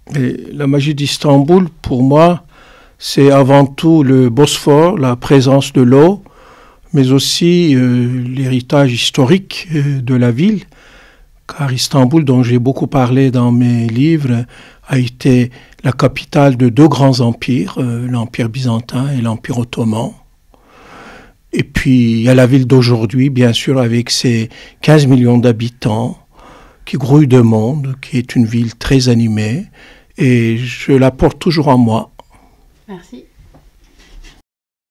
Et la magie d'Istanbul, pour moi, c'est avant tout le Bosphore, la présence de l'eau, mais aussi l'héritage historique de la ville, car Istanbul, dont j'ai beaucoup parlé dans mes livres, a été la capitale de deux grands empires, l'Empire byzantin et l'Empire ottoman. Et puis, il y a la ville d'aujourd'hui, bien sûr, avec ses 15 millions d'habitants, qui grouille de monde, qui est une ville très animée, et je la porte toujours en moi. Merci.